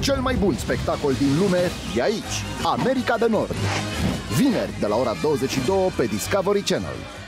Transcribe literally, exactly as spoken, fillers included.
Cel mai bun spectacol din lume e aici, America de Nord. Vineri, de la ora douăzeci și două pe Discovery Channel.